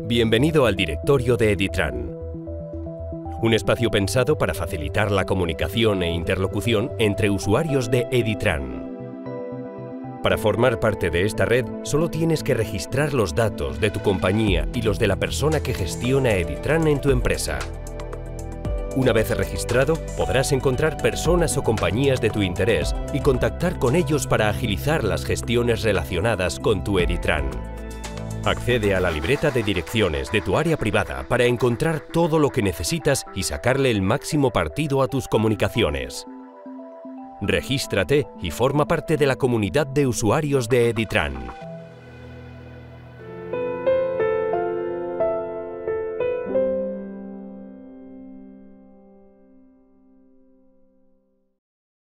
Bienvenido al directorio de Editran, un espacio pensado para facilitar la comunicación e interlocución entre usuarios de Editran. Para formar parte de esta red, solo tienes que registrar los datos de tu compañía y los de la persona que gestiona Editran en tu empresa. Una vez registrado, podrás encontrar personas o compañías de tu interés y contactar con ellos para agilizar las gestiones relacionadas con tu Editran. Accede a la libreta de direcciones de tu área privada para encontrar todo lo que necesitas y sacarle el máximo partido a tus comunicaciones. Regístrate y forma parte de la comunidad de usuarios de Editran.